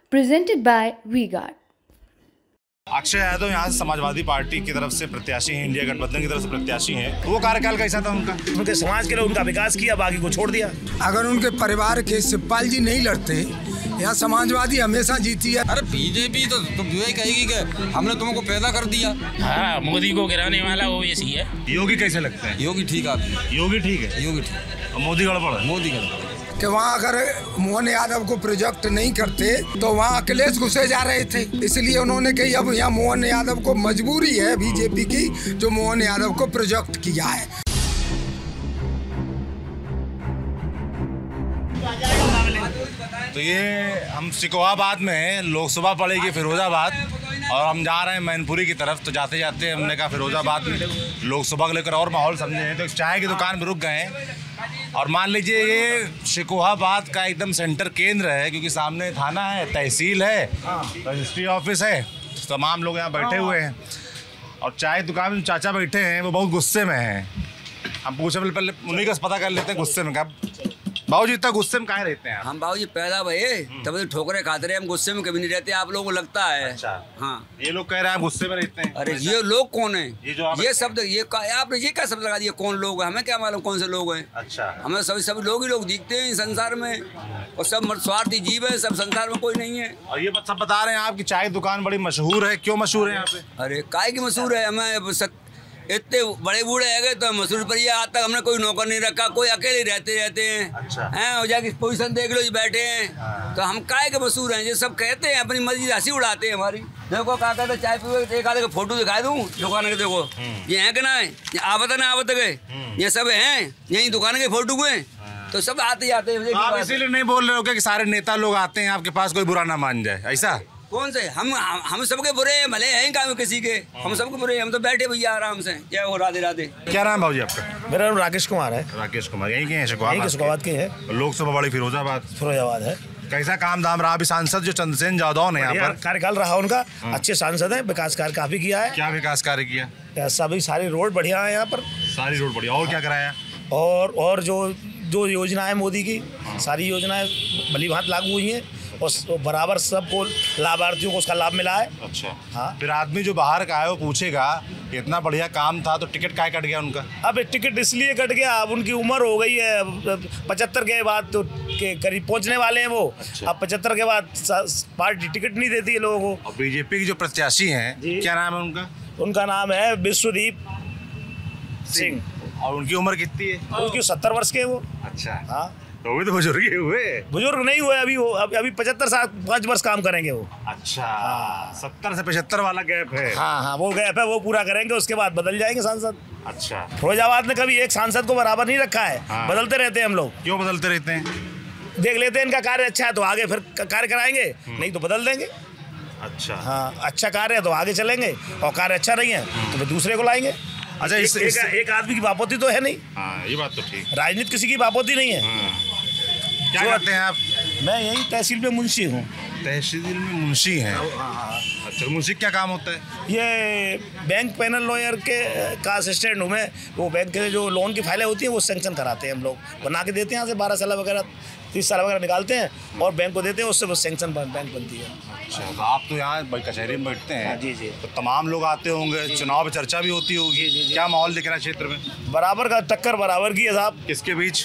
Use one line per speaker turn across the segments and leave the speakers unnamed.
presented by V-Guard.
Akshay Yadav यहाँ से Samajwadi party की तरफ से प्रत्याशी हैं, इंडिया गठबंधन की तरफ से प्रत्याशी हैं। वो कार्यकाल कैसा था उनका?
उनके समाज के लिए उनका विकास किया, बाकी को छोड़ दिया।
अगर उनके परिवार के शिवपाल जी नहीं लड़ते, यहाँ समाजवादी हमेशा जीती है।
अरे बीजेपी तो यही कहेगी कि हमने तुमको पैदा कर दिया।
हाँ, मोदी को गिराने वाला वो ऐसी है।
योगी कैसे लगते हैं?
योगी ठीक आदमी है।
योगी ठीक है।
योगी ठीक।
मोदी गड़बड़ है।
मोदी गड़बड़
कि वहाँ अगर मोहन यादव को प्रोजेक्ट नहीं करते तो वहाँ अखिलेश घुसे जा रहे थे, इसलिए उन्होंने कही अब यहाँ मोहन यादव को मजबूरी है बीजेपी की, जो मोहन यादव को प्रोजेक्ट किया है।
तो ये हम सिकोहाबाद में हैं, लोकसभा पड़ेगी फिरोजाबाद और हम जा रहे हैं मैनपुरी की तरफ। तो जाते जाते हमने कहा फिरोजाबाद में लोकसभा को लेकर और माहौल समझे हैं, तो एक चाय की दुकान पर रुक गए हैं। और मान लीजिए ये शिकोहाबाद का एकदम सेंटर केंद्र है, क्योंकि सामने थाना है, तहसील है, रजिस्ट्री ऑफिस है, तमाम लोग यहाँ बैठे हुए हैं। और चाय दुकान में चाचा बैठे हैं, वो बहुत गुस्से में हैं। हम पूछे पहले उन्हीं का पता कर लेते हैं गुस्से में। कब बाबूजी इतना गुस्से में काहे रहते हैं?
हम बाबूजी पैदा भये तब तो ठोकरे खाते रहे, हम गुस्से में कभी नहीं रहते। आप लोगों को लगता है?
अच्छा।
हाँ,
ये लोग कह रहे हैं गुस्से में रहते हैं।
अरे ये लोग कौन है?
ये
शब्द आपने ये क्या शब्द लगा दिया? कौन लोग हैं? हमें क्या मालूम कौन से लोग हैं?
अच्छा।
हमें सभी लोग ही लोग दिखते हैं संसार में, और सब स्वार्थी जीव है, सब संसार में कोई नहीं है।
और ये सब बता रहे हैं आपकी चाय दुकान बड़ी मशहूर है, क्यों मशहूर है यहाँ पे?
अरे काय की मशहूर है? हमें इतने बड़े बूढ़े है गए तो मशहूर पर ये आज तक हमने कोई नौकर नहीं रखा, कोई अकेले रहते हैं।
अच्छा।
हैं और जाके पोजीशन देख लो, बैठे हैं।
हाँ।
तो हम काय के मशहूर हैं? ये सब कहते हैं, अपनी मर्जी हंसी उड़ाते हैं हमारी। देखो क्या कहते चाय पीवे, एक आधे का फोटो दिखा दूँ दुकान के, देखो ये है कि ना है, आवत है ना आवत गए, ये सब हैं यही दुकान के फोटो हुए, तो सब आते जाते हैं।
आप इसीलिए नहीं बोल रहे हो कि सारे नेता लोग आते हैं आपके पास, कोई बुरा ना मान जाए, ऐसा?
कौन से हम सबके बुरे हैं, भले हैं काम किसी के, हम सबके बुरे हैं। हम तो बैठे भैया आराम से। जय हो, राधे राधे।
क्या नाम भाजी आपका?
मेरा नाम राकेश कुमार है।
राकेश कुमार यहीं के हैं?
शिकोहाबाद के हैं।
लोकसभा बड़ी फिरोजाबाद
है।
कैसा काम धाम रहा? अभी सांसद जो चंद्रसेन यादव ने यहाँ पर
कार्यकाल रहा उनका, अच्छे सांसद है, विकास कार्य काफी किया है।
क्या विकास कार्य किया?
सभी सारी रोड बढ़िया है यहाँ पर,
सारी रोड बढ़िया। और क्या कराया?
और जो योजनाएं मोदी की, सारी योजनाएं भली भांति लागू हुई हैं और बराबर सबको लाभार्थियों को उसका लाभ मिला है।
अच्छा।
हाँ।
फिर आदमी जो बाहर का है वो पूछेगा इतना बढ़िया काम था तो टिकट काय कट गया उनका?
अब टिकट इसलिए कट गया, अब उनकी उम्र हो गई है, 75 के बाद तो के करीब पहुंचने वाले हैं वो।
अच्छा।
अब 75 के बाद पार्टी टिकट नहीं देती है लोगों को।
और बीजेपी की जो प्रत्याशी हैं, क्या नाम है उनका?
उनका नाम है विश्वदीप सिंह।
और उनकी उम्र कितनी है?
उनकी 70 वर्ष के वो।
अच्छा।
हाँ,
तो भी तो बुजुर्ग हुए।
बुजुर्ग नहीं हुए अभी, वो अभी 75 साल 5 वर्ष काम करेंगे वो।
अच्छा। 70 से 75 वाला गैप है।
हाँ, वो गैप है, वो पूरा करेंगे, उसके बाद बदल जाएंगे सांसद।
अच्छा।
फिरोजाबाद ने कभी एक सांसद को बराबर नहीं रखा है।
हाँ।
बदलते रहते हैं हम लोग।
क्यों बदलते रहते हैं?
देख लेते हैं इनका कार्य अच्छा है तो आगे फिर कार्य कराएंगे, नहीं तो बदल देंगे।
अच्छा।
हाँ, अच्छा कार्य है तो आगे चलेंगे, और कार्य अच्छा नहीं है तो फिर दूसरे को लाएंगे।
अच्छा।
एक आदमी की बापोती तो है नहीं।
हाँ, ये बात तो ठीक।
राजनीति किसी की बापोती नहीं है।
क्या करते हैं आप?
मैं यही तहसील में मुंशी हूँ।
तहसील में मुंशी हैं? अच्छा। मुंशी क्या काम होता है?
ये बैंक पैनल लॉयर के का असिस्टेंट हूँ मैं। वो बैंक के जो लोन की फाइलें होती हैं वो सेंक्शन कराते हैं, हम लोग बना के देते हैं, यहाँ से 12 साल वगैरह 30 साल वगैरह निकालते हैं और बैंक को देते हैं, उससे वो सेंक्शन बैंक बनती है।
अच्छा। तो आप तो यहाँ कचहरी में बैठते हैं?
जी जी।
तो तमाम लोग आते होंगे, चुनाव में चर्चा भी होती होगी।
जी।
क्या माहौल दिख रहा है क्षेत्र में?
बराबर का टक्कर बराबर की है साहब।
किसके बीच?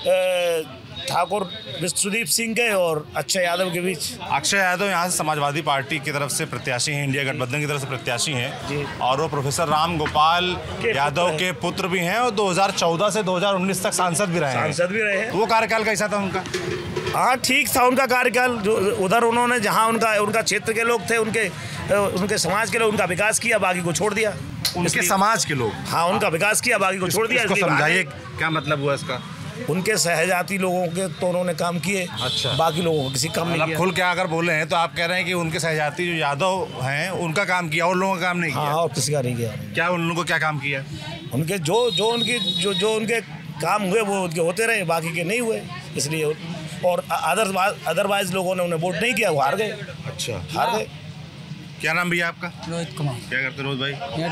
ठाकुर विश्वदीप सिंह के और अक्षय यादव के बीच।
अक्षय यादव यहाँ से समाजवादी पार्टी की तरफ से प्रत्याशी हैं, इंडिया गठबंधन की तरफ से प्रत्याशी हैं, और वो प्रोफेसर राम गोपाल यादव के पुत्र भी हैं और 2014 से 2019 तक सांसद भी रहे हैं। वो कार्यकाल कैसा था उनका?
हाँ, ठीक था उनका कार्यकाल। जो उधर उन्होंने जहाँ उनका क्षेत्र के लोग थे, उनके समाज के लोग उनका विकास किया, बाकी को छोड़ दिया।
उनके समाज के लोग?
हाँ, उनका विकास किया, बाकी को छोड़ दिया।
इसको समझाइए क्या मतलब हुआ इसका?
उनके सहजाति लोगों के तो उन्होंने काम किए। अच्छा। बाकी लोगों को किसी काम नहीं किया।
खुल के अगर बोले हैं तो आप कह रहे हैं कि उनके सहजाति जो यादव हैं उनका काम किया और लोगों का काम नहीं किया?
हाँ, और किसी का नहीं किया। क्या
उन लोगों को क्या काम किया?
उनके जो उनके काम हुए वो उनके होते रहे, बाकी के नहीं हुए, इसलिए। और अदरवाइज लोगों ने उन्हें वोट नहीं किया, वो हार गए।
अच्छा।
हार गए।
क्या नाम भैया आपका?
रोहित कुमार।
क्या करते रोहित भाई?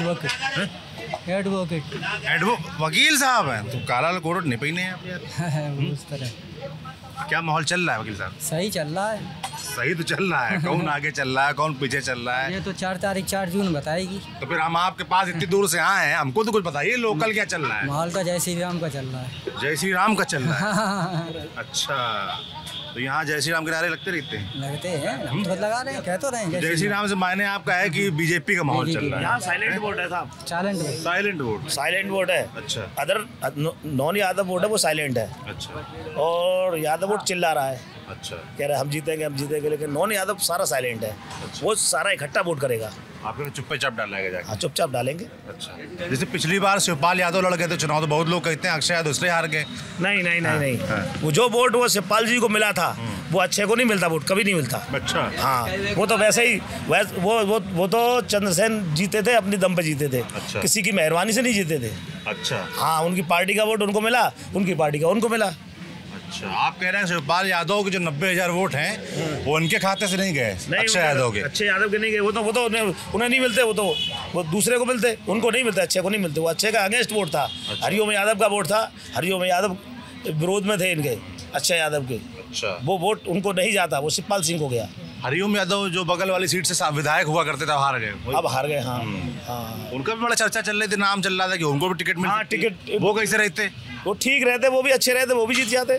एडवोकेट।
वकील साहब हैं तो काला कोट नहीं पहने हैं आप यार।
उस तरह
क्या माहौल चल रहा है वकील साहब?
सही चल रहा है।
सही तो चल रहा है, कौन आगे चल रहा है कौन पीछे चल रहा है?
ये तो 4 तारीख 4 जून बताएगी।
तो फिर हम आपके पास इतनी दूर से आए हैं, हमको तो कुछ बताइए लोकल क्या चल रहा है?
माहौल का जय श्री राम का चल रहा है।
जय श्री राम का चल रहा है। अच्छा, तो यहाँ जय श्री राम के नारे लगते रहते हैं?
लगते हैं, हम तो लगा रहे हैं, कह तो रहे हैं
जय श्री राम से मायने आपका है कि बीजेपी का माहौल चल रहा है?
यहाँ साइलेंट वोट है साहब,
साइलेंट वोट।
साइलेंट वोट है।
अच्छा।
अदर नॉन यादव वोट है वो साइलेंट है।
अच्छा।
और यादव वोट चिल्ला रहा है,
अच्छा।
कह रहे हैं हम जीतेंगे, लेकिन नॉन यादव सारा साइलेंट है। वो सारा इकट्ठा वोट करेगा।
आपके चुप्पे चाप डालेगा जाके?
हाँ, चुपचाप डालेंगे।
अच्छा। जैसे पिछली बार शिवपाल यादव लड़ गए थे चुनाव, तो बहुत लोग कहते हैं अक्षय यादव दूसरे हार गए।
नहीं। वो जो वोट वो शिवपाल जी को मिला था वो अक्षय को नहीं मिलता, वोट कभी नहीं मिलता।
अच्छा।
हाँ, वो तो वैसे ही वो तो चंद्रसेन जीते थे, अपनी दम पे जीते थे।
अच्छा।
किसी की मेहरबानी से नहीं जीते थे।
अच्छा।
हाँ, उनकी पार्टी का वोट उनको मिला, उनकी पार्टी का उनको मिला।
अच्छा, आप कह रहे हैं शिवपाल यादव के जो 90,000 वोट हैं वो उनके खाते से नहीं गए, अक्षय यादव के?
अक्षय यादव के नहीं गए, वो तो उन्हें नहीं मिलते, वो दूसरे को मिलते, उनको नहीं मिलते, अक्षय को नहीं मिलते। वो अक्षय का अगेंस्ट वोट था।
अच्छा।
हरिओम यादव का वोट था, हरिओम यादव विरोध में थे इनके, अक्षय यादव के।
अच्छा।
वो वोट उनको नहीं जाता, वो शिवपाल सिंह को गया।
हरिओम यादव जो बगल वाली सीट से विधायक हुआ करते थे, हार गए।
अब हार गए। हाँ।
उनका भी बड़ा चर्चा चल रही थी, नाम चल रहा था कि उनको भी टिकट मिल।
हाँ, टिकट।
वो कैसे रहते?
वो ठीक रहते, वो भी अच्छे रहते, वो भी जीत जाते।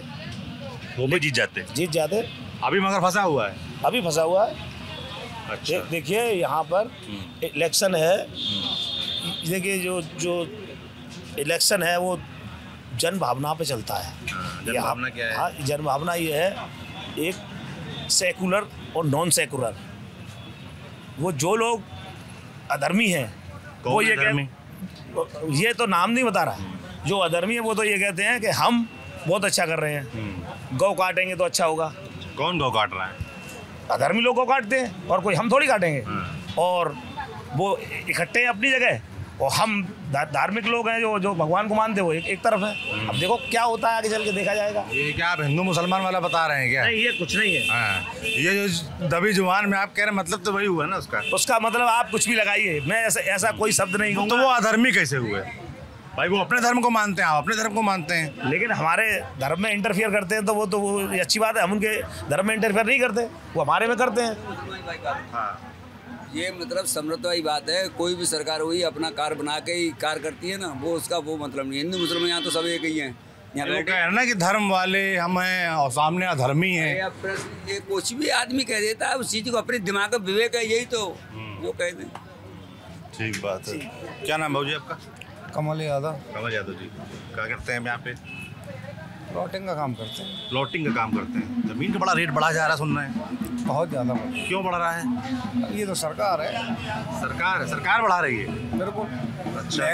जीत जाते। अभी मगर फंसा हुआ है।
अभी फंसा हुआ है।
अच्छा।
देखिए यहाँ पर इलेक्शन है। देखिए जो इलेक्शन है वो जन भावना पे चलता है।
जन भावना क्या है?
हाँ, जन भावना ये है, एक सेकुलर और नॉन सेकुलर। वो जो लोग अधर्मी हैं वो ये तो नाम नहीं बता रहा। जो अधर्मी है वो तो ये कहते हैं कि हम बहुत अच्छा कर रहे हैं, गौ काटेंगे तो अच्छा होगा।
कौन गौ काट रहा है?
अधर्मी लोग गौ काटते हैं, और कोई हम थोड़ी काटेंगे। और वो इकट्ठे हैं अपनी जगह, और हम धार्मिक लोग हैं जो भगवान को मानते हो एक तरफ है। अब देखो क्या होता है, आगे चल के देखा जाएगा।
ये क्या आप हिंदू मुसलमान वाला बता रहे हैं क्या?
नहीं, ये कुछ नहीं है।
हाँ। ये जो दबी जुबान में आप कह रहे हैं, मतलब तो वही हुआ ना उसका
मतलब आप कुछ भी लगाइए, मैं ऐसा कोई शब्द नहीं कहूँगा।
तो वो अधर्मी कैसे हुए भाई? वो अपने धर्म को मानते हैं, आप अपने धर्म को मानते हैं।
लेकिन हमारे धर्म में इंटरफियर करते हैं, तो वो अच्छी बात है। हम उनके धर्म में इंटरफियर नहीं करते, वो हमारे में करते हैं।
हाँ। ये मतलब समृद्धवादी बात है। कोई भी सरकार हुई अपना कार बना के ही कार करती है ना, वो उसका वो मतलब नहीं। हिंदू मुसलमान यहाँ तो सब एक ही हैं। यहाँ बैठे
है ना कि धर्म वाले हम हैं और सामने अधर्मी हैं।
ये कुछ भी आदमी कह देता है, उस चीज़ को अपने दिमाग का विवेक है, यही तो जो कह दें।
ठीक बात है। क्या नाम भाजी आपका?
कमल यादव।
कमल यादव जी, क्या करते हैं यहाँ पे?
प्लॉटिंग का काम करते हैं।
प्लॉटिंग का काम करते हैं। जमीन का बड़ा रेट बढ़ा जा रहा है, सुन रहे हैं।
बहुत ज़्यादा।
क्यों बढ़ रहा है?
ये तो सरकार है।
सरकार बढ़ा रही है?
बिल्कुल।
अच्छा।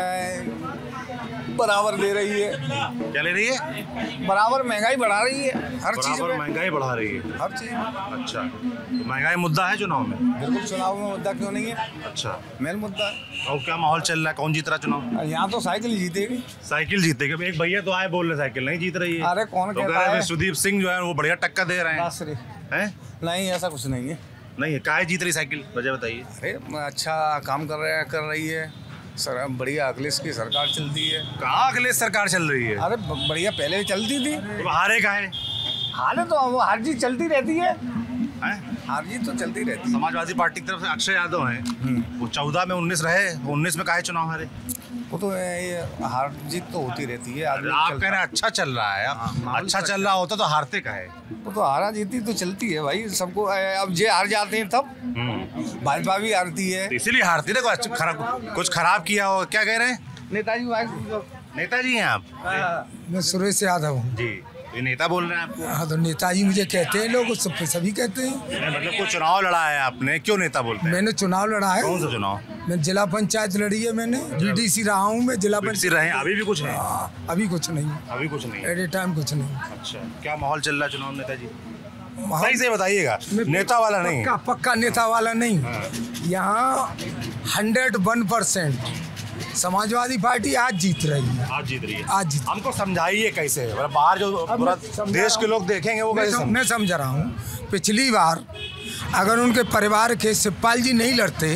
बराबर दे रही है।
क्या ले रही है?
बराबर महंगाई बढ़ा रही है, हर चीज़ में
महंगाई बढ़ा रही है,
हर चीज़ में।
अच्छा, तो महंगाई मुद्दा है चुनाव में?
बिल्कुल, चुनाव में मुद्दा क्यों नहीं है?
अच्छा,
मेन मुद्दा है।
और क्या माहौल चल रहा है? कौन जीत रहा चुनाव?
यहाँ तो साइकिल जीतेगी।
साइकिल जीतेगी? एक भैया तो आए बोल रहे साइकिल नहीं जीत रही है।
अरे कौन
तो
कहता है?
सुदीप सिंह जो है वो बढ़िया टक्कर दे रहे हैं।
नहीं, ऐसा कुछ नहीं है।
नहीं है? काहे जीत रही साइकिल, वजह बताइए।
अरे अच्छा काम कर रही है सर, बढ़िया अखिलेश की सरकार चलती है।
कहाँ अखिलेश सरकार चल रही है?
अरे बढ़िया पहले भी चलती थी।
तो हारे काहे?
हाले तो वो हार जीत चलती रहती है।
हार जीत तो चलती रहती है।
समाजवादी पार्टी की तरफ से अक्षय यादव हैं, वो 14 में 19 रहे, 19 में काहे चुनाव हारे?
वो तो ये हार जीत तो होती रहती है।
आप कह रहे हैं अच्छा चल रहा है, अच्छा चल रहा होता तो हारते काहे?
वो तो हारा जीती तो चलती है भाई सबको। अब जे हार जाते हैं तब भाजपा भी हारती है,
इसीलिए हारती है। कुछ खराब किया हो? क्या कह रहे हैं? नेताजी हैं आप?
मैं सुरेश यादव हूँ
जी। ये नेता बोल रहे हैं आपको?
हाँ, तो नेताजी मुझे कहते हैं लोग, सभी कहते हैं।
मतलब कोई चुनाव लड़ा है आपने, क्यों नेता बोलते हैं?
मैंने चुनाव लड़ा है।
कौन सा चुनाव?
मैं जिला पंचायत लड़ी है, मैंने बीडीसी रहा हूँ मैं। जिला पंचायत
रहे? अभी भी कुछ है?
अभी कुछ नहीं।
अभी कुछ नहीं?
एट ए टाइम कुछ नहीं।
अच्छा, क्या माहौल चल रहा है चुनाव नेताजी? सही से बताइएगा, नेता वाला नहीं।
पक्का नेता वाला नहीं। यहाँ 101% समाजवादी पार्टी आज जीत रही है।
आज जीत रही है?
आज जीत।
हमको समझाइए कैसे, मतलब बाहर जो पूरा देश के लोग देखेंगे वो कैसे?
मैं समझ रहा हूँ। पिछली बार अगर उनके परिवार के शिवपाल जी नहीं लड़ते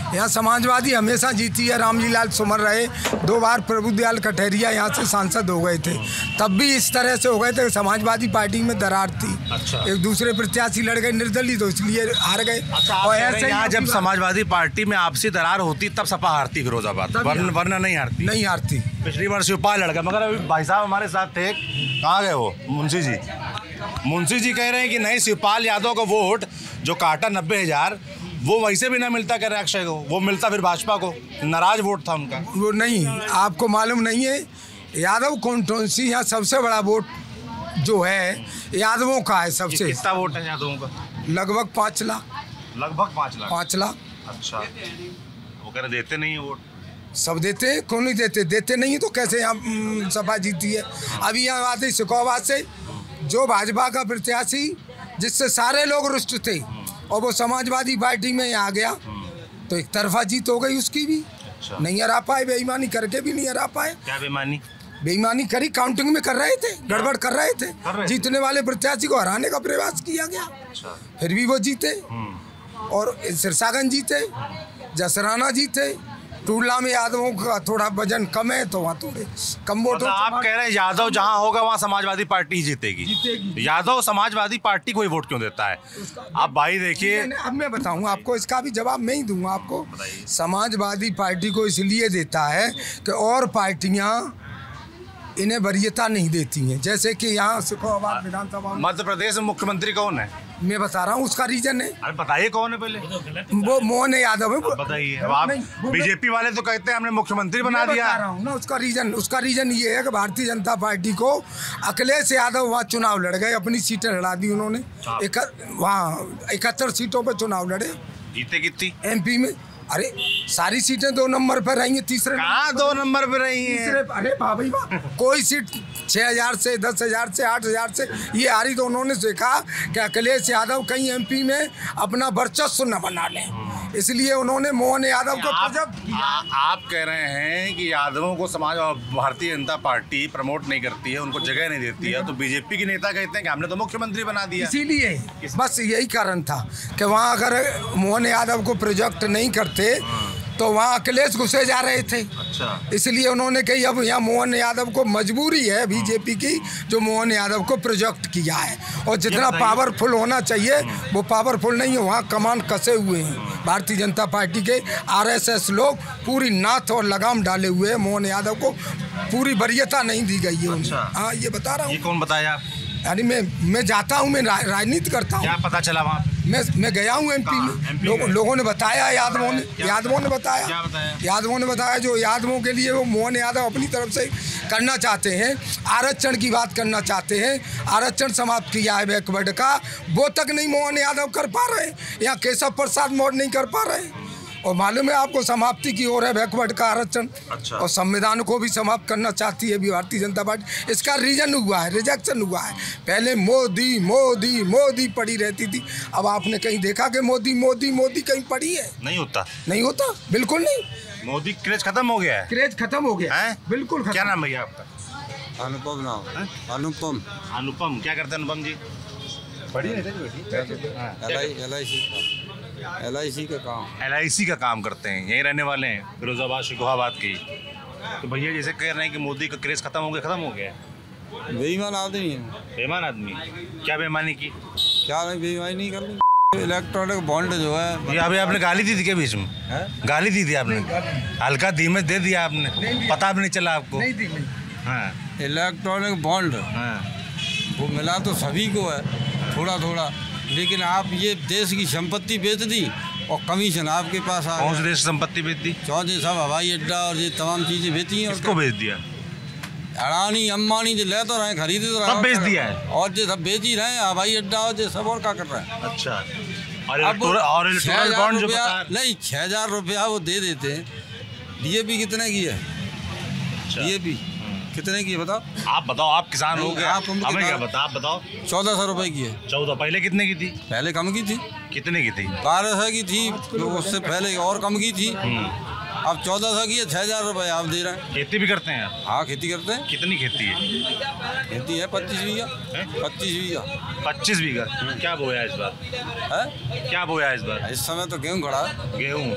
यहाँ समाजवादी हमेशा जीती है। रामजीलाल सुमर रहे, 2 बार प्रभुदयाल कटहरिया यहाँ से सांसद हो गए थे, तब भी इस तरह से हो गए थे। समाजवादी पार्टी में दरार थी।
अच्छा।
एक दूसरे प्रत्याशी लड़ गए निर्दलीय, तो इसलिए हार गए।
और ऐसे यहाँ जब समाजवादी पार्टी में आपसी दरार होती तब सपा हारती फिरोजाबाद, वरना नहीं हारती।
नहीं हारती।
पिछली बार शिवपाल लड़ गया, मगर अभी भाई साहब हमारे साथ थे, कहाँ गए वो? मुंशी जी कह रहे हैं कि नहीं, शिवपाल यादव का वोट जो काटा 90,000 वो वैसे भी ना मिलता, कह रहे अक्षय को, वो मिलता फिर भाजपा को। नाराज वोट था उनका।
वो नहीं, आपको मालूम नहीं है, यादव कॉन्स्टिट्यूंसी यहाँ सबसे बड़ा वोट जो है यादवों का है। सबसे
कितना वोट है यादवों का?
लगभग 5 लाख।
लगभग 5 लाख।
5 लाख।
अच्छा, वो कह रहे देते नहीं है वोट।
सब देते हैं, क्यों नहीं देते? देते नहीं तो कैसे यहाँ सपा जीती है? अभी यहाँ आते सिकोहाबाद से जो भाजपा का प्रत्याशी जिससे सारे लोग रुष्ट थे और वो समाजवादी पार्टी में आ गया, तो एक तरफा जीत हो गई उसकी भी।
अच्छा।
नहीं हरा पाए, बेईमानी करके भी नहीं हरा पाए।
क्या बेईमानी?
बेईमानी करी, काउंटिंग में कर रहे थे, गड़बड़ कर रहे थे। जीतने वाले प्रत्याशी को हराने का प्रयास किया गया।
अच्छा।
फिर भी वो जीते और सिरसागंज जीते, जसराना जीते। टूडला में यादवों का थोड़ा वजन कम है तो वहाँ थोड़े कम वोट।
आप कह रहे हैं यादव जहाँ होगा वहाँ समाजवादी पार्टी जीतेगी। यादव समाजवादी पार्टी को ही वोट क्यों देता है? अब भाई देखिए,
अब मैं बताऊँ आपको, इसका भी जवाब मैं ही दूंगा आपको। समाजवादी पार्टी को इसलिए देता है कि और पार्टियाँ इन्हें वरीयता नहीं देती हैं। जैसे कि यहाँ सिकोहाबाद विधानसभा
मध्य प्रदेश में मुख्यमंत्री कौन है?
मैं बता रहा हूँ, उसका रीजन है।
अरे बताइए कौन है पहले।
वो मोहन यादव है।
बताइए। अब आप बीजेपी वाले तो कहते हैं हमने मुख्यमंत्री बना दिया।
बता रहा हूँ ना, उसका रीजन ये है कि भारतीय जनता पार्टी को अखिलेश यादव वहाँ चुनाव लड़ गए, अपनी सीटें लड़ा दी उन्होंने। वहाँ 71 सीटों पर चुनाव लड़े।
जीते कितनी?
MP में अरे सारी सीटें 2 नंबर पर रही हैं। तीसरे
कहाँ 2 नंबर पर रही हैं?
अरे भाई कोई सीट 6,000 से 10,000 से 8,000 से ये हारी, तो उन्होंने देखा कि अखिलेश यादव कहीं MP में अपना वर्चस्व न बना लें, इसलिए उन्होंने मोहन यादव को
आप कह रहे हैं कि यादवों को समाज और भारतीय जनता पार्टी प्रमोट नहीं करती है, उनको जगह नहीं देती है, तो बीजेपी के नेता कहते हैं कि हमने तो मुख्यमंत्री बना दिया।
इसीलिए बस यही कारण था कि वहाँ अगर मोहन यादव को प्रोजेक्ट नहीं करते तो वहाँ अखिलेश घुसे जा रहे थे।
अच्छा।
इसलिए उन्होंने कही अब यहाँ मोहन यादव को मजबूरी है बीजेपी की, जो मोहन यादव को प्रोजेक्ट किया है। और जितना पावरफुल होना चाहिए वो पावरफुल नहीं है। वहाँ कमान कसे हुए हैं भारतीय जनता पार्टी के RSS लोग, पूरी नाथ और लगाम डाले हुए हैं। मोहन यादव को पूरी वरीयता नहीं दी गई है।
अच्छा।
हाँ, ये बता रहा हूँ।
ये कौन बताया आप?
यानी मैं जाता हूँ, मैं राजनीति करता हूँ।
क्या पता चला वहाँ?
मैं गया हूँ MP में। लोगों ने बताया, यादवों ने बताया।
क्या बताया?
यादवों ने बताया जो यादवों के लिए वो मोहन यादव अपनी तरफ से करना चाहते हैं, आरक्षण की बात करना चाहते हैं। आरक्षण समाप्त किया है बैकवर्ड का, वो तक नहीं मोहन यादव कर पा रहे। यहाँ केशव प्रसाद मौर्य नहीं कर पा रहे। और मालूम है आपको, समाप्ति की ओर है बैकवर्ड का आरक्षण।
अच्छा।
और संविधान को भी समाप्त करना चाहती है भारतीय जनता पार्टी। इसका रीजन हुआ है, रिजेक्शन हुआ है। पहले मोदी मोदी मोदी पड़ी रहती थी, अब आपने कहीं देखा कि मोदी मोदी मोदी कहीं पड़ी है?
नहीं होता।
नहीं होता, बिल्कुल नहीं।
मोदी क्रेज खत्म हो गया है।
क्रेज खत्म हो गया है, बिल्कुल खत्म।
क्या नाम भैया आपका?
अनुपम नाम। अनुपम।
अनुपम। क्या करते हैं अनुपम जी?
LIC का काम।
LIC का काम करते हैं, यहीं रहने वाले हैं, फिरोजाबाद शिकोहाबाद की। तो भैया जैसे कह रहे हैं कि मोदी का क्रेज खत्म हो गया है।
बेईमान आदमी है।
बेईमान आदमी? क्या बेईमानी की?
क्या नहीं, बेईमानी नहीं करनी। इलेक्ट्रॉनिक बॉन्ड जो है,
ये अभी आपने गाली दी थी क्या बीच में? गाली दी थी आपने? हल्का धीमे दे दिया आपने, पता भी नहीं चला आपको?
नहीं दी।
हाँ, इलेक्ट्रॉनिक बॉन्ड वो मिला तो सभी को है, थोड़ा थोड़ा, लेकिन आप ये देश की संपत्ति बेच दी और कमीशन आपके पास आ।
कौन से देश संपत्ति बेच दी?
चौथे सब हवाई अड्डा और ये तमाम चीजें बेची हैं।
किसको बेच दिया?
अडानी अंबानी जो ले तो रहे, खरीदे तो रहे,
सब बेच दिया है
और जो सब बेच ही रहे हैं हवाई अड्डा और ये सब, और क्या कर रहे हैं।
अच्छा।
और
इलेक्टोरल बॉन्ड जो
नहीं, 6,000 रुपया वो दे देते हैं। DAP कितने की है? DAP कितने की है बताओ?
आप बताओ, आप किसान हो गए, हमें क्या बता, आप बताओ।
1,400 रुपए की है।
14? पहले कितने की थी?
पहले कम की थी।
कितने की थी?
1200 की थी, तो उससे पहले और कम की थी। अब 1,400 की है, 6,000 रुपए आप दे रहे हैं।
खेती भी करते हैं आप?
हाँ, खेती करते हैं।
कितनी खेती है?
खेती है 25 बीघा। 25 बीघा।
25 बीघा। क्या बोया इस बार?
है?
क्या बोया इस बार?
इस समय तो गेहूँ खड़ा है।
गेहूँ।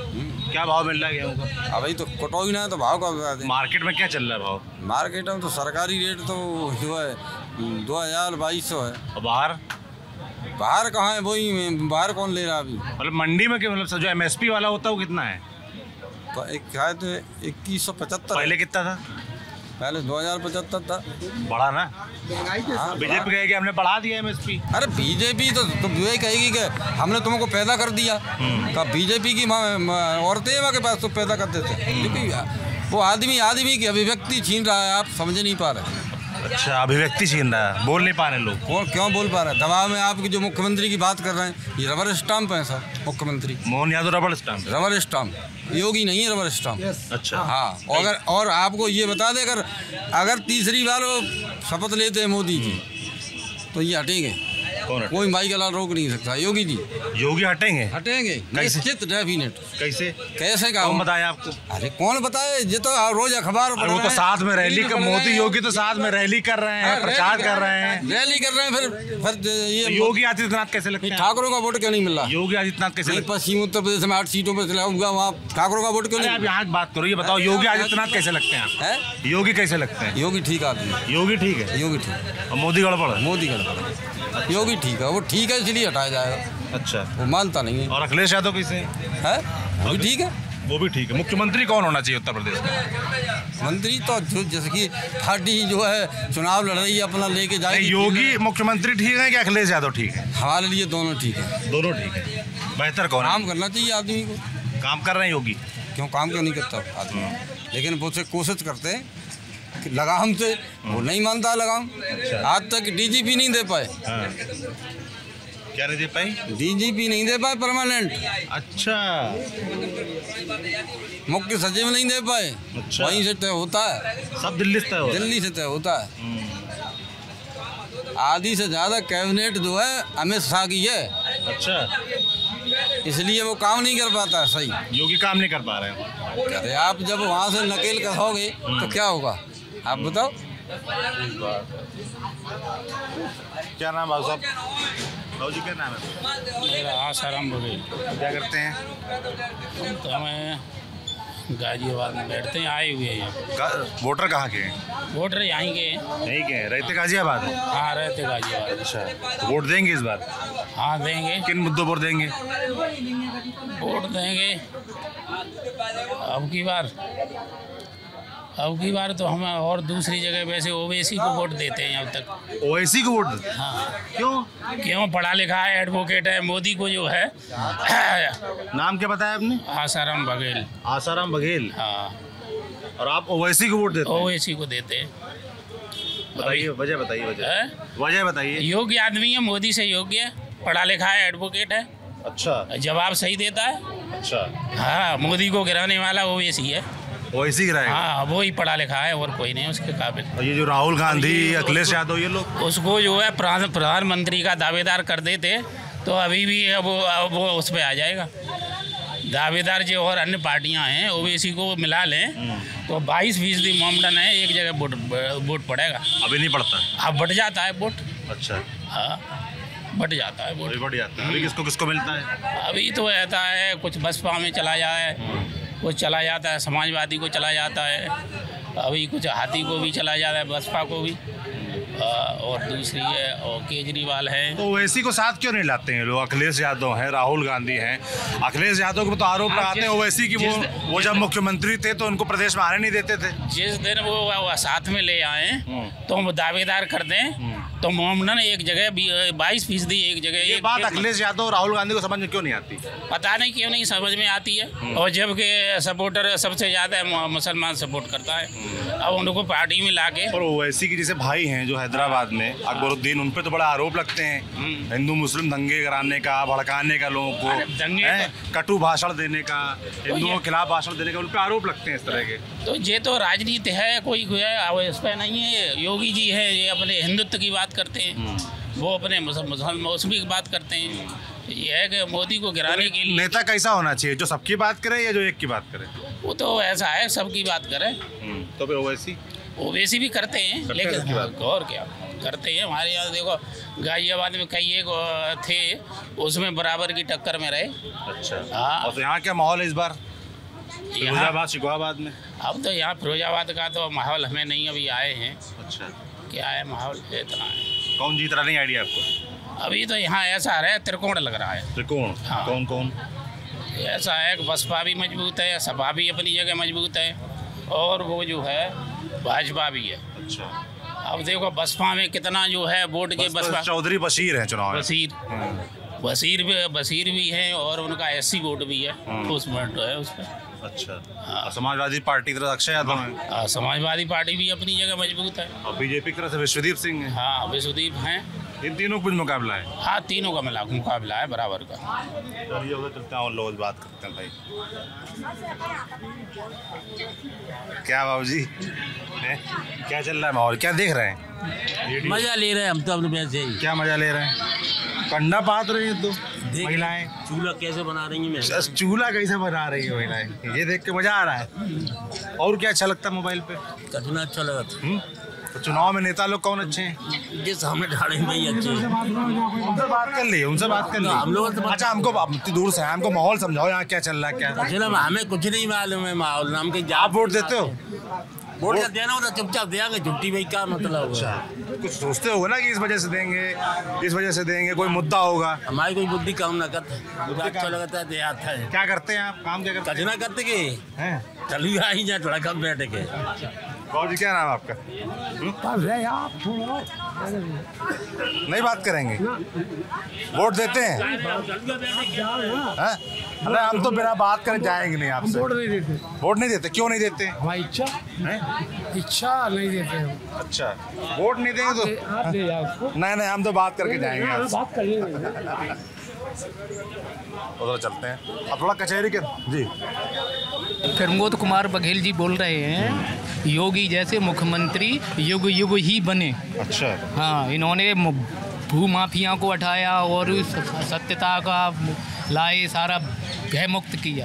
क्या भाव मिल रहा है गेहूँ का?
अभी तो कटोई ना है तो भाव का बता दें।
मार्केट में क्या चल रहा है भाव?
मार्केट में तो सरकारी रेट तो जो है 2200 है।
और बाहर?
बाहर कहाँ है, वही बाहर कौन ले रहा अभी?
मतलब मंडी में क्या, मतलब जो MSP वाला होता है वो कितना है?
क्या तो 2175।
पहले कितना था?
पहले 2075 था।
बढ़ा ना?
हाँ,
बीजेपी कहेगी हमने बढ़ा दिया MSP।
अरे बीजेपी तो यही कहेगी कि हमने तुमको पैदा कर दिया। का बीजेपी की औरतें वहाँ के पास तो पैदा करते थे, क्योंकि वो आदमी की अभिव्यक्ति छीन रहा है, आप समझ नहीं पा रहे।
अच्छा, अभिव्यक्ति छीन रहा है, बोल नहीं पा रहे लोग।
कौन क्यों बोल पा रहा है? दबाव में आपकी जो मुख्यमंत्री की बात कर रहे हैं, ये रबर स्टाम्प है सर। मुख्यमंत्री
Mohan Yadav rubber stamp?
Rubber stamp, Yogi नहीं है रबर स्टाम्प।
अच्छा।
हाँ, और आपको ये बता दे, अगर तीसरी बार वो शपथ लेते हैं मोदी जी तो ये हटेंगे। कोई माई गला रोक नहीं सकता। योगी जी,
योगी हटेंगे?
हटेंगे निश्चित, डेफिनेट। कैसे का
कौन बताया आपको?
अरे कौन बताए, ये तो रोज अखबार
वो तो साथ में रैली कर, मोदी योगी तो साथ में रैली कर रहे हैं, प्रचार कर रहे हैं,
रैली कर रहे हैं। फिर ये
योगी आदित्यनाथ कैसे लगते हैं?
ठाकुरों का वोट क्यों नहीं मिल रहा?
योगी आदित्यनाथ कैसे लगते हैं?
पश्चिम उत्तर प्रदेश में 8 सीटों पर चला हुआ, वहाँ ठाकुरों का वोट क्यों नहीं?
आप यहाँ बात करो, ये बताओ योगी आदित्यनाथ कैसे लगते हैं? योगी कैसे लगते हैं?
योगी ठीक आदमी।
योगी ठीक है?
योगी ठीक।
और मोदी गड़बड़ है?
मोदी गड़बड़। योगी ठीक है, वो ठीक है इसलिए हटाया जाएगा।
अच्छा,
वो मानता नहीं है।
और अखिलेश यादव कैसे
है? वो भी ठीक है।
वो भी ठीक है। मुख्यमंत्री कौन होना चाहिए उत्तर प्रदेश में?
मंत्री तो जो जैसे कि पार्टी जो है चुनाव लड़ रही है, अपना लेके जाएगी।
योगी मुख्यमंत्री ठीक है कि अखिलेश यादव ठीक है?
हमारे लिए दोनों ठीक है।
दोनों ठीक है। बेहतर कौन है?
काम करना चाहिए आदमी को।
काम कर रहे हैं योगी?
क्यों काम क्यों नहीं करता आदमी? लेकिन वो से कोशिश करते हैं कि लगाम से, वो नहीं मानता लगाम। आज तक DGP नहीं दे पाए।
क्या नहीं दे पाई?
DGP नहीं दे पाए परमानेंट।
अच्छा।
मुख्य सचिव नहीं दे पाए।
अच्छा।
वहीं से तय होता है,
सब दिल्ली से तय होता है?
दिल्ली से तय होता है। आधी से ज़्यादा कैबिनेट जो है अमित शाह की है।
अच्छा,
इसलिए वो काम नहीं कर पाता है सही।
योगी काम नहीं कर पा रहे हैं?
अरे आप जब वहाँ से नकेल करोगे तो क्या होगा, आप बताओ।
क्या नाम है साहब? भाऊ जी क्या नाम है?
मेरा आसाराम बघेल।
क्या करते हैं?
तो हमें गाजियाबाद में बैठते हैं, आए हुए हैं।
वोटर कहाँ के हैं?
वोटर यहाँ के हैं।
यहीं के हैं? रहते गाजियाबाद?
हाँ, रहते गाजियाबाद।
अच्छा, वोट देंगे इस बार?
हाँ, देंगे।
किन मुद्दों पर देंगे?
वोट देंगे अब की बार तो हम और दूसरी जगह वैसे ओवैसी को वोट देते हैं अब तक।
ओवैसी को वोट?
हाँ।
क्यों?
पढ़ा लिखा है, एडवोकेट है, मोदी को जो है।
नाम क्या बताया आपने?
आसाराम बघेल।
आसाराम बघेल।
हाँ।
और आप ओवैसी को वोट देते हैं?
ओवैसी को देते हैं।
बताइए वजह, बताइए वजह बताइए।
योग्य आदमी है, मोदी से योग्य है, पढ़ा लिखा है, एडवोकेट है।
अच्छा।
जवाब सही देता है।
अच्छा।
हाँ, मोदी को गिराने वाला ओवैसी है।
ओवैसी गिराएगा?
हाँ, वो ही पढ़ा लिखा है और कोई नहीं उसके काबिल।
और ये जो राहुल गांधी, अखिलेश यादव, ये लोग
उसको जो है प्रधानमंत्री का दावेदार कर देते तो अभी भी वो उस पर आ जाएगा दावेदार। जो और अन्य पार्टियां हैं ओवैसी को मिला लें तो 22% मामला है, एक जगह वोट पड़ेगा।
अभी नहीं पड़ता?
अब बढ़ जाता है वोट।
अच्छा।
हाँ, बढ़ जाता है वोट।
बढ़ जाता है। अभी किसको किसको मिलता है?
अभी तो ऐसा है, कुछ बसपा में चला जाए, कुछ चला जाता है समाजवादी को चला जाता है, अभी कुछ हाथी को भी चला जाता है, बसपा को भी, और दूसरी है और केजरीवाल है।
तो ओवैसी को साथ क्यों नहीं लाते हैं लोग? अखिलेश यादव हैं, राहुल गांधी हैं। अखिलेश यादव को तो आरोप लगाते हैं ओवैसी की वो जब मुख्यमंत्री थे तो उनको प्रदेश में आने नहीं देते थे।
जिस दिन वो साथ में ले आए तो हम दावेदार कर दें तो मोमडन एक जगह 22% एक जगह।
ये बात अखिलेश यादव और राहुल गांधी को समझ में क्यों नहीं आती?
पता नहीं क्यों नहीं समझ में आती है। और जबकि सपोर्टर सबसे ज़्यादा मुसलमान सपोर्ट करता है, अब उनको पार्टी में ला के।
और ओवैसी की जैसे भाई हैं जो हैदराबाद में अकबरुद्दीन, उन पे तो बड़ा आरोप लगते हैं हिंदू मुस्लिम दंगे कराने का, भड़काने का, लोगों को कटु भाषण देने का, हिंदुओं के खिलाफ भाषण देने का, उन पे आरोप लगते हैं इस तरह के।
तो ये तो राजनीति है, कोई इस पर नहीं है। योगी जी है, ये अपने हिंदुत्व की बात करते हैं, वो अपने मुसलमान की बात करते हैं। ये है कि मोदी को गिराने के लिए
नेता कैसा होना चाहिए, जो सबकी बात करे या जो एक की बात करे?
वो तो ऐसा है, सबकी बात करे।
तो फिर ओवैसी
भी करते हैं, लेकिन और क्या करते हैं। हमारे यहाँ देखो गाजियाबाद में कई एक थे, उसमें बराबर की टक्कर में रहे।
अच्छा।
हाँ।
और तो यहाँ क्या माहौल है इस बार? फिरोजाबाद शिकोहाबाद में?
अब तो यहाँ फिरोजाबाद का तो माहौल हमें नहीं अभी आए हैं।
अच्छा,
क्या है माहौल इतना है।
कौन जीत रहा नहीं आइडिया आपको?
अभी तो यहाँ ऐसा है त्रिकोण लग रहा है।
त्रिकोण?
हाँ।
कौन कौन?
ऐसा है कि बसपा भी मजबूत है, सपा भी अपनी जगह मजबूत है, और वो जो है भाजपा भी है।
अच्छा,
अब देखो बसपा में कितना जो है वोट के बसपा
चौधरी बशीर है चुनाव में।
बशीर भी है और उनका SC वोट भी है, उस वोट है उस पर।
अच्छा, और समाजवादी पार्टी की तरफ अक्षय यादव है।
समाजवादी पार्टी भी अपनी जगह मजबूत है,
और बीजेपी की तरफ से विश्वदीप सिंह है।
हाँ विश्वदीप हैं।
इन तीनों कुछ मुकाबला है।
हाँ तीनों का मुकाबला है बराबर का।
चलिए उधर चलते हैं और लोग बात करते हैं। भाई क्या बाबू जी क्या चल रहा है माहौल, क्या देख रहे हैं?
मजा ले रहे हैं हम तो अपने पैसे ही।
क्या मजा ले रहे हैं? कंडा पात रही हैं तो महिलाएं,
चूल्हा कैसे बना रही हैं? मैं
चूल्हा कैसे बना रही है महिलाएं, ये देख के मजा आ रहा है। और क्या अच्छा लगता है मोबाइल पे?
कितना अच्छा लगा था।
तो चुनाव में नेता लोग कौन अच्छे हैं?
जिस सामने ढाड़े में ही अच्छे हैं।
उनसे बात कर ली, उनसे बात कर ली
हम लोग।
अच्छा, हमको इतनी दूर से हमको माहौल समझाओ, यहाँ क्या चल रहा है? क्या
हमें कुछ नहीं मालूम है माहौल नाम के।
आप वोट देते हो?
वोट देना होता चुपचाप देंगे, छुट्टी भाई क्या मतलब?
अच्छा, कुछ सोचते होगे ना कि इस वजह से देंगे, इस वजह से देंगे, कोई मुद्दा होगा?
हमारी कोई बुद्धि काम न करते, अच्छा लगता है दे आता है।
क्या करते हैं आप, काम क्या करते हैं?
कचना करते के चली आई जाए थोड़ा कम बैठ के।
बाबू जी क्या नाम है आपका? नहीं बात करेंगे? वोट देते हैं? हैं? अरे हम तो बिना बात करे जाएंगे नहीं आपसे।
वोट नहीं देते।
वोट नहीं देते? क्यों नहीं देते?
हमारी इच्छा नहीं देते हम।
अच्छा, वोट नहीं देंगे तो
आप ले जाओ उसको।
नहीं हम तो बात करके जाएंगे आपसे।
बात कर लेंगे।
उधर चलते हैं अब थोड़ा कचहरी के। जी,
प्रमोद कुमार बघेल जी बोल रहे हैं, योगी जैसे मुख्यमंत्री युग युग ही बने।
अच्छा,
हाँ, इन्होंने भू माफिया को हटाया और सत्यता का लाए, सारा भय मुक्त किया।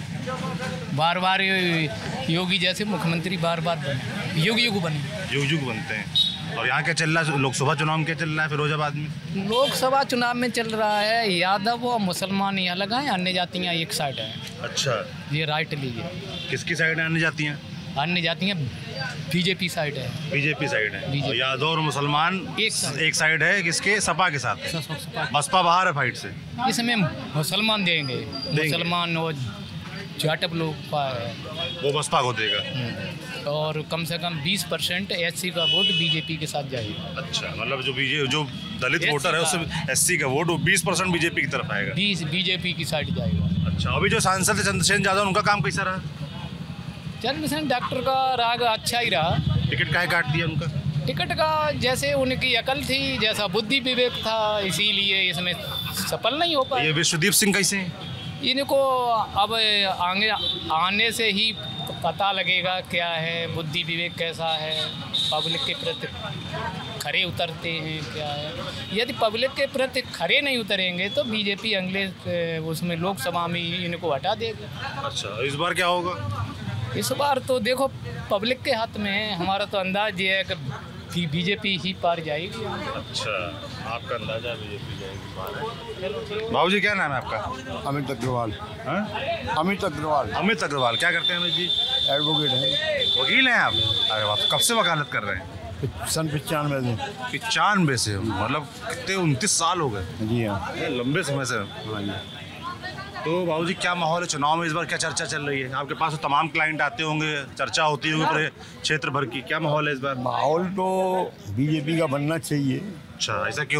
बार बार योगी जैसे मुख्यमंत्री बार बार बने, युग युग बने,
युग युग बनते हैं। और यहाँ क्या चल रहा है? लोकसभा चुनाव में क्या चल रहा है फिरोजाबाद में?
लोकसभा चुनाव में चल रहा है यादव और मुसलमान यहाँ लगा है, अन्य जातियाँ एक साइड है।
अच्छा,
ये राइट लीजिए।
किसकी साइड है अन्य जातियाँ?
अन्य जातियाँ बीजेपी साइड है।
बीजेपी साइड है।
BJP।
और यादव और मुसलमान एक साइड है, किसके? सपा के साथ है। बसपा बाहर है फाइट से।
इसमें मुसलमान देंगे, मुसलमान और जाटव लोग का है,
वो बसपा को देगा।
और कम से कम 20% SC का वोट बीजेपी के साथ जाएगा।
अच्छा, मतलब जो दलित वोटर है उससे SC का वोट 20% बीजेपी की तरफ आएगा।
20 बीजेपी की साइड जाएगा।
अच्छा, अभी जो सांसद चंद्रशेखर यादव उनका काम कैसा रहा?
चंद्रशेखर डॉक्टर का राग अच्छा ही रहा।
टिकट काहे काट दिया उनका?
टिकट का जैसे उनकी अकल थी, जैसा बुद्धि विवेक था, इसीलिए इसमें सफल नहीं हो पाया।
ये विश्वदीप सिंह कैसे हैं?
इनको अब आगे आने से ही पता लगेगा क्या है, बुद्धि विवेक कैसा है, पब्लिक के प्रति खरे उतरते हैं क्या है। यदि पब्लिक के प्रति खरे नहीं उतरेंगे तो बीजेपी अगले उसमें लोकसभा में इनको हटा देगा।
अच्छा, इस बार क्या होगा?
इस बार तो देखो पब्लिक के हाथ में है। हमारा तो अंदाज ये है कि बीजेपी ही पार जाएगी।
अच्छा, आपका अंदाजा बीजेपी जाएगी पार। बाबू जी क्या नाम है आपका?
अमित अग्रवाल। अमित अग्रवाल।
अमित अग्रवाल क्या करते हैं अमित जी?
एडवोकेट हैं।
वकील हैं आप? अरे वाह, कब से वकालत कर रहे हैं?
सन 95 से।
95 से? मतलब कितने 29 साल हो गए?
जी हाँ,
लंबे समय से।
हाँ जी।
तो बाबूजी क्या माहौल है चुनाव में इस बार, क्या चर्चा चल रही है? आपके पास तो तमाम क्लाइंट आते होंगे, चर्चा होती होगी पूरे क्षेत्र भर की, क्या माहौल है इस बार?
माहौल तो बीजेपी का बनना चाहिए।
अच्छा, ऐसा क्यों?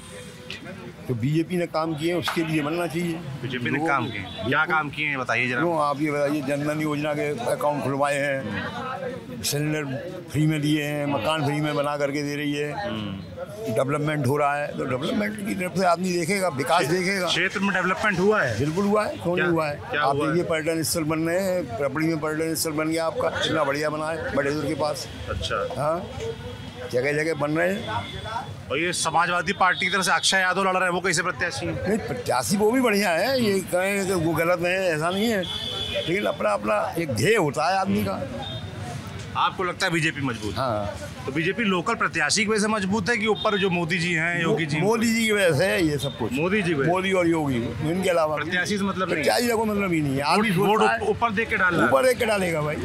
तो बीजेपी ने काम किए उसके लिए बनना चाहिए।
बीजेपी ने काम किए? क्या काम किए हैं बताइए जरा।
क्यों, आप ये बताइए। जनधन योजना के अकाउंट खुलवाए हैं, सिलेंडर फ्री में दिए हैं, मकान फ्री में बना करके दे रही है, डेवलपमेंट हो रहा है। तो डेवलपमेंट की तरफ से आदमी देखेगा, विकास देखेगा।
क्षेत्र में डेवलपमेंट हुआ है?
बिल्कुल हुआ है, क्यों नहीं हुआ है? आप देखिए पर्यटन स्थल बन रहे हैं, रबड़ी में पर्यटन स्थल बन गया आपका, इतना बढ़िया बना है बड़ेदुर के पास।
अच्छा,
हाँ, जगह जगह बन रहे हैं।
और ये समाजवादी पार्टी की तरफ से अक्षय यादव लड़ रहे हैं, वो कैसे प्रत्याशी हैं?
नहीं, प्रत्याशी वो भी बढ़िया है, ये कहें कि वो गलत है ऐसा नहीं है, लेकिन अपना अपना एक ध्येय होता है आदमी का।
आपको लगता है बीजेपी मजबूत?
हाँ।
तो बीजेपी लोकल प्रत्याशी की वजह से मजबूत है कि ऊपर जो मोदी जी हैं, योगी जी?
मोदी जी की वजह से है ये सब कुछ।
मोदी जी,
मोदी और योगी, इनके अलावा
प्रत्याशी से मतलब नहीं?
प्रत्याशी को मतलब ही नहीं है। आदमी
वोट ऊपर देख के डालना,
ऊपर देख के डालेगा भाई।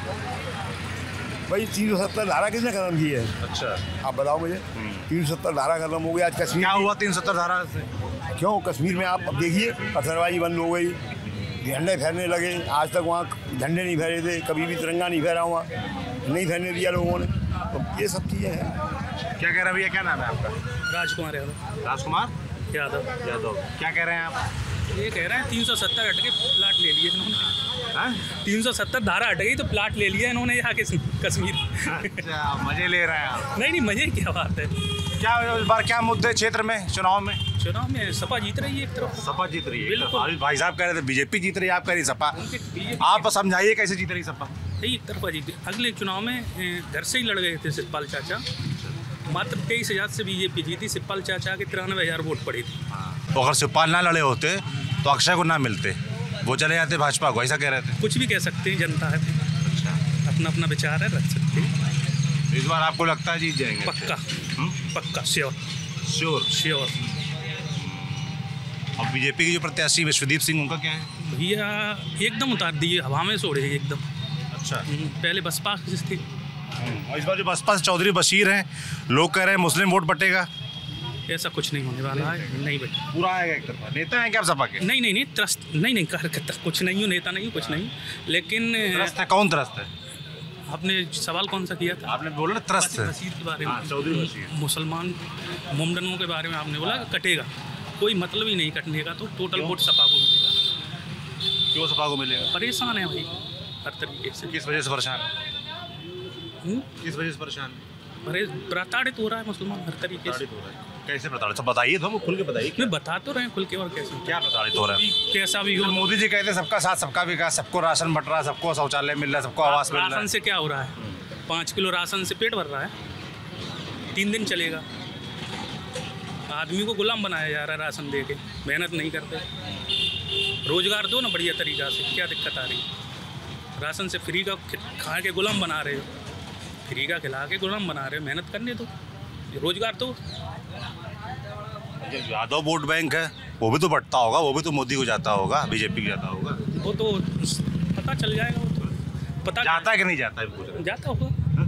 370 धारा किसने खत्म की है?
अच्छा,
आप बताओ मुझे। 370 धारा खत्म हो गया। आज कश्मीर
क्या हुआ 370 धारा से?
क्यों कश्मीर में आप अब देखिए, पत्थरबाजी बंद हो गई, झंडे फहरने लगे। आज तक वहाँ झंडे नहीं फहरे थे, कभी भी तिरंगा नहीं फहरा हुआ, नहीं फहरने दिया लोगों ने। तो ये सब चीज़ें हैं।
क्या कह रहे हैं भैया, क्या नाम है आपका?
राजकुमार यादव।
राजकुमार यादव, क्या कह रहे हैं आप?
ये कह रहे हैं 370 हट के प्लाट ले लिए इन्होंने। 370 धारा हट गई तो प्लाट ले लिया इन्होंने यहाँ के कश्मीर।
अच्छा, मजे ले रहे हैं आप?
नहीं, मजे क्या बात है।
क्या इस बार क्या मुद्दे क्षेत्र में चुनाव में?
चुनाव में सपा जीत रही है एक तरफ।
सपा जीत रही है,
बिल्कुल।
भाई साहब कह रहे थे बीजेपी जीत रही है, आप कह रही सपा। आप समझाइए कैसे जीत रही सपा?
एक तरफा जीत। अगले चुनाव में घर से ही लड़ गए थे शिवपाल चाचा, मात्र 23,000 से बीजेपी जीती। शिवपाल चाचा के 93,000 वोट पड़े थे।
तो अगर शिवपाल ना लड़े होते तो अक्षय को ना मिलते, वो चले जाते भाजपा को, ऐसा कह रहे थे?
कुछ भी कह सकते हैं, जनता है, अपना अपना विचार है, रख सकते हैं।
इस बार आपको लगता है जीत जाएंगे?
पक्का श्योर।
और बीजेपी के जो प्रत्याशी विश्वदीप सिंह, उनका क्या है?
भैया एकदम उतार दिए, हवा में छोड़े एकदम।
अच्छा,
पहले बसपा थी।
और इस बार जो बसपा से चौधरी बशीर हैं, लोग कह रहे हैं मुस्लिम वोट बटेगा।
ऐसा कुछ नहीं होने वाला है, नहीं बेटा।
पूरा आएगा एक तरफा। नेता हैं क्या आप सपा के?
नहीं त्रस्त नहीं कार्यकर्ता कुछ नहीं हूँ, नेता नहीं हूँ, कुछ नहीं। लेकिन
त्रस्त है? कौन त्रस्त है?
आपने सवाल कौन सा किया था?
आपने बोला त्रस्त है
बशीर के बारे में,
चौधरी बशीर,
मुसलमान मुमडनों के बारे में आपने बोला कटेगा। कोई मतलब ही नहीं कटने का, तो टोटल वोट सपा को मिलेगा।
क्यों सपा को मिलेगा?
परेशान है भाई हर तरीके से।
किस वजह से परेशान है? किस वजह से परेशान है?
प्रताड़ित हो रहा है मुसलमान हर तरीके से।
कैसे प्रताड़ित? सब बताइए, तो खुल के बताइए।
नहीं, बता तो रहे हैं खुल के, और कैसे
क्या प्रताड़ित हो रहा है?
कैसा भी हो।
मोदी जी कहते हैं सबका साथ सबका विकास, सबको राशन बट रहा है, सबको शौचालय मिल रहा है, सबको आवास मिल रहा है।
राशन से क्या हो रहा है? 5 किलो राशन से पेट भर रहा है, 3 दिन चलेगा। आदमी को गुलाम बनाया जा रहा है राशन दे के, मेहनत नहीं करते। रोजगार दो ना बढ़िया तरीका से, क्या दिक्कत आ रही है? राशन से फ्री का खा के गुलाम बना रहे हो, फ्री का खिला के गुलाम बना रहे हो, मेहनत करने दो, रोजगार दो।
यादव वोट बैंक है, वो भी तो बढ़ता होगा, वो भी तो मोदी को जाता होगा, बीजेपी को जाता होगा।
वो तो पता चल जाएगा, वो तो पता
जाता है कि नहीं जाता है?
जाता होगा,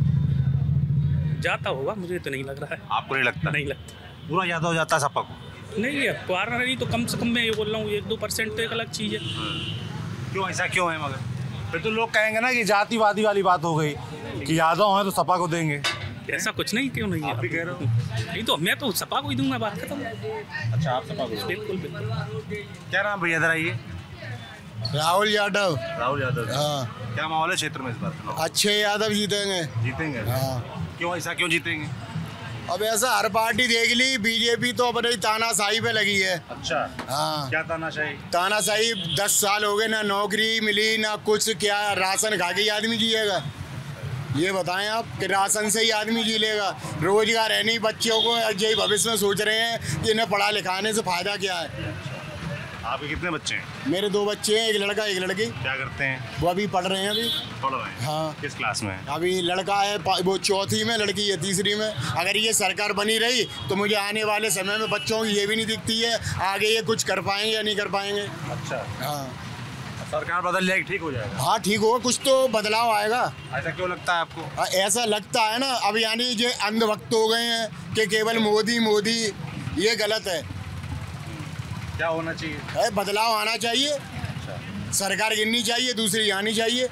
जाता होगा, मुझे तो नहीं लग रहा है।
आपको नहीं लगता?
नहीं लगता।
पूरा यादव जाता है सपा को?
नहीं है, पारा नहीं तो कम से कम मैं ये बोल रहा हूँ 1-2% तो एक अलग चीज़ है।
क्यों, ऐसा क्यों है? मगर फिर तो लोग कहेंगे ना कि जातिवादी वाली बात हो गई कि यादव हैं तो सपा को देंगे।
ऐसा कुछ नहीं, क्यों नहीं?
आप भी कह रहे हो?
नहीं तो मैं तो सपा को ही दूंगा, बात खत्म।
अच्छा, आप सपा को?
बिल्कुल बिल्कुल।
क्या नाम भैया, इधर आइए।
राहुल यादव।
राहुल यादव?
हाँ।
क्या माहौल है क्षेत्र में इस बार?
अच्छे यादव जीतेंगे।
जीतेंगे?
हाँ।
क्यों, ऐसा क्यों जीतेंगे?
अब ऐसा हर पार्टी देख ली, बीजेपी तो अपने तानाशाही पे लगी है।
अच्छा,
हाँ।
क्या तानाशाही?
तानाशाही 10 साल हो गए, ना नौकरी मिली ना कुछ, क्या राशन खा के ही आदमी जिएगा? ये बताएं आप कि राशन से ही आदमी जी लेगा? रोजगार है नहीं, बच्चों को यही भविष्य में सोच रहे हैं कि इन्हें पढ़ा लिखाने से फायदा क्या है।
आपके कितने बच्चे हैं?
मेरे 2 बच्चे हैं, एक लड़का एक लड़की।
क्या करते हैं?
वो अभी पढ़ रहे हैं। अभी
पढ़ रहे हैं?
हाँ।
किस क्लास में?
अभी लड़का है वो 4th में, लड़की है 3री में। अगर ये सरकार बनी रही तो मुझे आने वाले समय में बच्चों की ये भी नहीं दिखती है आगे ये कुछ कर पाएंगे या नहीं कर पाएंगे।
अच्छा।
हाँ,
सरकार बदल जाएगी, ठीक हो जाएगा?
हाँ ठीक होगा, कुछ तो बदलाव आएगा।
ऐसा क्यों लगता है आपको?
ऐसा लगता है ना, अब यानी ये अंधभक्त हो गए हैं कि केवल मोदी मोदी, ये गलत है।
क्या होना चाहिए?
बदलाव आना चाहिए।
अच्छा।
सरकार गिननी चाहिए, दूसरी आनी चाहिए।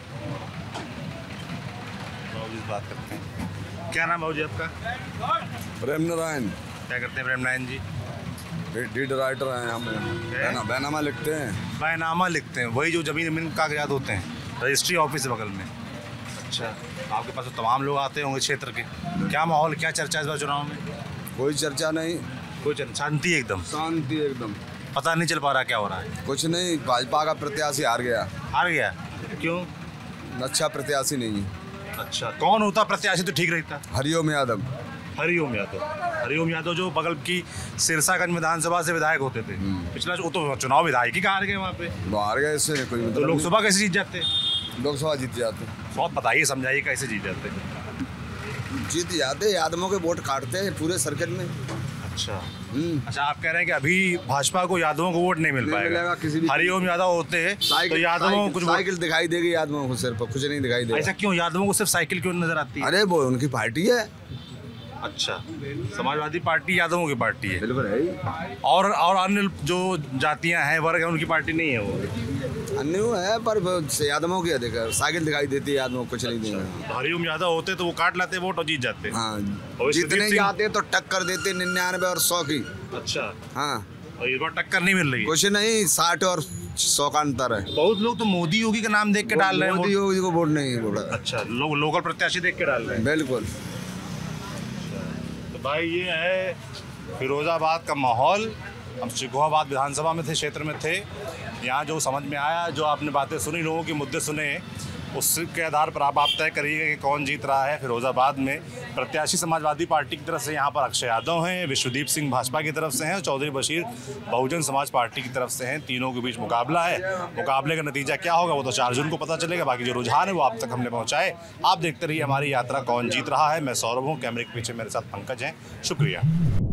बात करते हैं। क्या नाम है आपका?
प्रेम नारायण।
क्या करते हैं प्रेम नारायण जी?
डीड राइटर हैं हम, बैनामा लिखते हैं।
बैनामा लिखते हैं, वही जो जमीन कागजात होते हैं, रजिस्ट्री ऑफिस बगल में। अच्छा, आपके पास तो तमाम लोग आते होंगे क्षेत्र के। क्या माहौल, क्या चर्चा इस बार चुनाव में?
कोई चर्चा नहीं,
कोई शांति एकदम?
शांति एकदम।
पता नहीं चल पा रहा क्या हो रहा है?
कुछ नहीं, भाजपा का प्रत्याशी हार गया।
हार गया? क्यों?
अच्छा प्रत्याशी नहीं है।
अच्छा, कौन होता प्रत्याशी तो ठीक रहता?
हरिओम यादव।
हरिओम यादव? हरिओम यादव जो बगल की सिरसागंज विधानसभा से विधायक होते थे, पिछला वो तो चुनाव विधायक ही हार गए वहाँ पे।
वो हार गए, इससे कोई
तो लोकसभा कैसे जीत जाते?
लोकसभा जीत जाते।
बहुत बताइए, समझाइए कैसे जीत जाते?
जीत जाते, यादवों के वोट काटते हैं पूरे सर्किट में।
अच्छा अच्छा, आप कह रहे हैं कि अभी भाजपा को यादवों को वोट नहीं मिल पाएगा। हरिओम यादव होते हैं तो यादवों को कुछ
साइकिल दिखाई देगी, यादवों को सिर्फ कुछ नहीं दिखाई देगा।
ऐसा क्यों? यादवों को सिर्फ साइकिल क्यों नजर आती है?
अरे वो उनकी पार्टी है।
अच्छा, समाजवादी पार्टी यादवों की पार्टी है।
बिल्कुल है।
और अन्य जो जातियां हैं, वर्ग है, उनकी पार्टी नहीं है वो?
अन्य है, पर यादवों की अधिक साइकिल दिखाई देती है, यादवों को कुछ नहीं देगा।
हरिओम यादव होते तो वो काट लाते वोट और जीत जाते।
हाँ, जितने जाते तो टक्कर देते 99 और 100 की।
अच्छा
हाँ,
और इस बार टक्कर नहीं मिल रही?
कुछ नहीं, 60 और 100 का अंतर है।
बहुत लोग तो मोदी योगी का नाम देख के डाल रहे हैं।
मोदी योगी को वोट नहीं बोला।
अच्छा, लोग लोकल प्रत्याशी देख के डाल रहे हैं।
बिल्कुल।
तो भाई ये है फिरोजाबाद का माहौल। हम सिकोहाबाद विधानसभा में थे, क्षेत्र में थे। यहाँ जो समझ में आया, जो आपने बातें सुनी, लोगों के मुद्दे सुने, उसके आधार पर आप तय करिएगा कि कौन जीत रहा है। फिरोजाबाद में प्रत्याशी समाजवादी पार्टी की तरफ से यहाँ पर अक्षय यादव हैं, विश्वदीप सिंह भाजपा की तरफ से हैं और चौधरी बशीर बहुजन समाज पार्टी की तरफ से हैं। तीनों के बीच मुकाबला है। मुकाबले का नतीजा क्या होगा वो तो 4 जून को पता चलेगा। बाकी जो रुझान है वो आप तक हमने पहुँचाए। आप देखते रहिए हमारी यात्रा कौन जीत रहा है। मैं सौरभ हूँ, कैमरे के पीछे मेरे साथ पंकज हैं। शुक्रिया।